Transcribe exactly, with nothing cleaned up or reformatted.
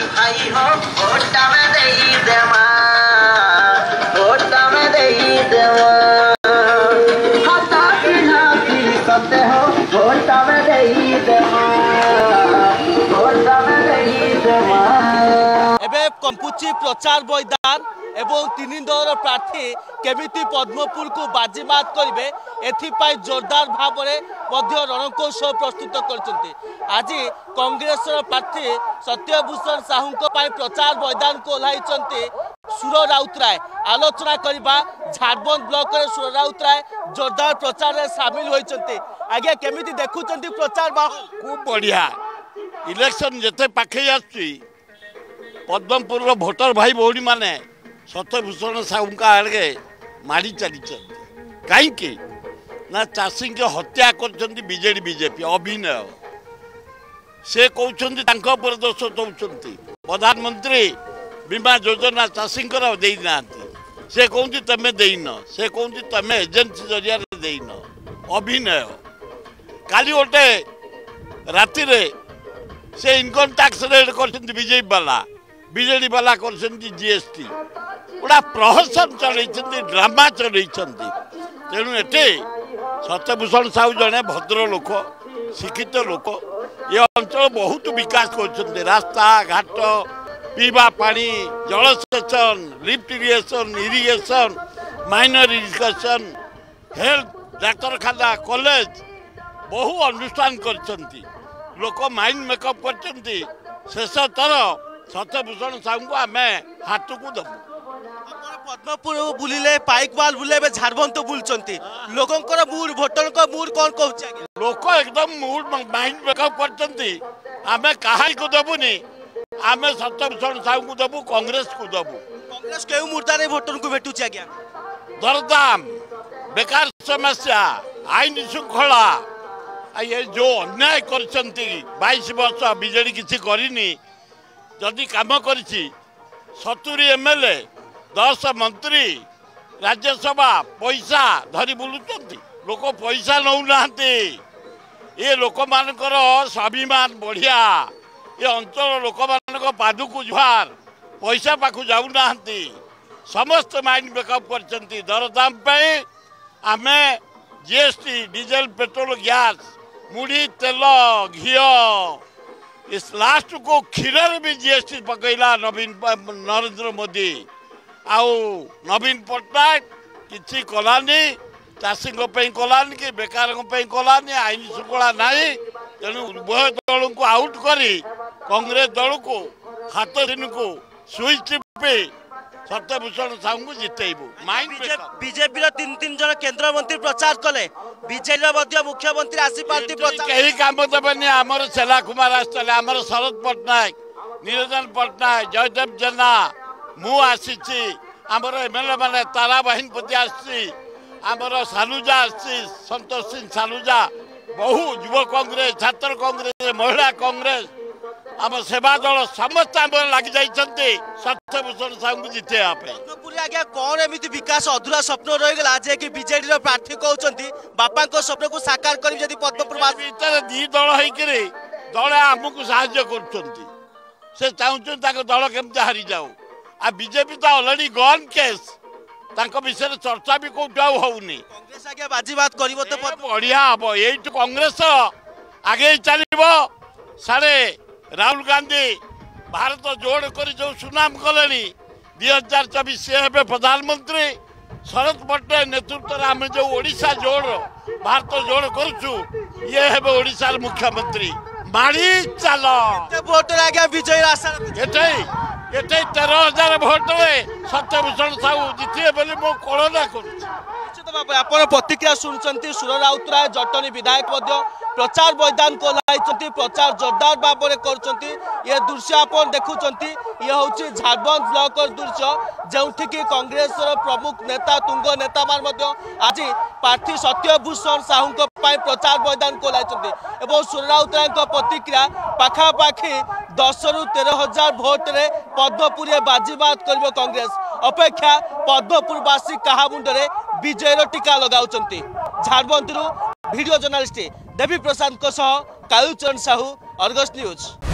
भाई हो वोट में दे देवा वोट में दे देवा हता की ना की करते हो वोट में दे देवा वोट में दे देवा एबे कंपुची प्रचार मैदान एवं तीन दल प्रार्थी केमिति पद्मपुर को बाजीमात करेंगे एथिपाई जोरदार भाव में रणकौशल प्रस्तुत करछन्ति। आज कांग्रेस प्रार्थी सत्यभूषण साहू प्रचार मैदान को ओह्लाइछन्ति सुर राउतराय। आलोचना करबा झारबंद ब्लॉक रे सुर राउतराय जोरदार प्रचार में सामिल होइछन्ति। आगे केमिति देखुछन्ति प्रचार माहौल खूब बढ़िया। इलेक्शन जते पाखे आछि पद्मपुर भोटर भाई भौणी माने सत्यभूषण साहू आड़े माड़ी चली कहीं ना चाषी के हत्या कर बीजेडी बीजेपी अभिनय से कहते दोष दौरान प्रधानमंत्री बीमा योजना चाषी देना से कहते तमें देन से कहते तमें एजेंसी जरिया देन अभिनय काली गोटे राति से इनकम टैक्स रेट कर बीजेपी वाला बीजेडी वाला कर जीएसटी गुड़ा प्रहसन चल ड्रामा चल तेणु ये सत्यभूषण साहू जड़े भद्र लोक शिक्षित लोक ये अंचल बहुत विकास कर रास्ता घाट पीवा पानी जलसेचन lift irrigation irrigation minor irrigation health डाक्तरखाना कॉलेज बहु अनुष्ठान कर लोक माइंड मेकअप कर शेष तर सत्यभूषण साहू को आम हाथ को दबू पद्मपुर बुलिले पाइकवाल बुले झारबंद तो बुलचंती लोकंकर मूड भोटर को मूड कौन कहूँ लोक एकदम मूड माइंड मेकअप करचंती आमे काहे को दबुनी आमे सत्यभूषण साहू को दबु कांग्रेस को दबु कांग्रेस केउ मुर्दा रे भोटर को भेटू आज्ञा दरदाम बेकार समस्या आईन श्रृंखला ये जो अन्याय करचंती बाईस वर्ष बीजेडी किसी करिनी जदि काम करिछि सत्तरी एमएलए दस मंत्री राज्यसभा पैसा धरी बुलुचंती लोक पैसा नौ नाहंती ये लोक मानकर स्वाभिमान बढ़िया ये अंचल लोक मान पादुक जुहार पैसा पाखु जाऊ नाहंती समस्त माइंड मेकअप करचंती दरदाम पे आमे जीएसटी डीजल पेट्रोल गैस मुड़ी तेल घी इस लास्ट को क्षीर भी जीएसटी पकईला नवीन नरेंद्र मोदी आउ नवीन पट्टनायक किसी कलानी चाषी कलानी कि बेकार कलानी आईन श्रृंखला नाई तेणु उभय दल को आउट करी कांग्रेस दल को हाथ दिन को सुई चिपी सत्यभूषण साहू को जितेबू बीजेपी तीन तीन जन केंद्र मंत्री प्रचार कले बीजेपी मुख्यमंत्री आसी पार्टी कहीं काम देवेनि आमर शेला कुमार आसते आमर शरद पट्टनायक निरंजन पट्टनायक जयदेव जेना मु आसी आमर एमएलए माने तारा बाहिनपति आसी आमर सालुजा आसी संतोष सिंह सालुजा बहु युव कांग्रेस छात्र कांग्रेस महिला कांग्रेस आम सेवा दल समस्त आम लग जाइए सत्यभूषण साहू को जिते आज्ञा कौन एमती विकास अधूरा स्वप्न रहीगला जे कि बीजेडी प्रार्थी कहते बापा स्वप्न को साकार कर भीतर दी दल होकर दल आमको साहाय्य कर चाहते दल केमती हारी जाऊ आ बीजेपी तो ऑलरेडी गन केस विषय चर्चा भी कौट होनी बाजीबात कर बढ़िया हम ये कांग्रेस आगे चलो साढ़े राहुल गांधी भारत जोड़ कर जो सुनाम कले दुई हजार चौबीस सी हे प्रधानमंत्री शरद पट्टनायक नेतृत्व आम जो ओडिशा जोड़ भारत जोड़ करुचु ये हे ओडिशा मुख्यमंत्री माड़ी चल भोटर आज्ञा विजय एटे एटे तेरह हजार भोट सत्यभूषण साहू जिते बोली मो कलना कर प्रतिक्रिया शुणुंट सुर राउतराय जटनी विधायक प्रचार मैदान को ओह्लाई प्रचार जोरदार भाव में कर ये दृश्य आप देखुंट ये हूँ झारबंद ब्लॉक दृश्य जो कांग्रेस प्रमुख नेता तुंग नेता मान आज प्रार्थी सत्यभूषण साहू प्रचार मैदान को ओह्लाई सुर राउतराय प्रतिक्रिया पाखापाखि दस रु तेरह हजार भोट रे पद्मपुर बाजीबात कर कांग्रेस अपेक्षा पद्मपुरवासी कहा मुंडे विजयर टीका लगाउछंती। Jharbandh video journalist Devi Prasad Kalucharan Sahu Argus news.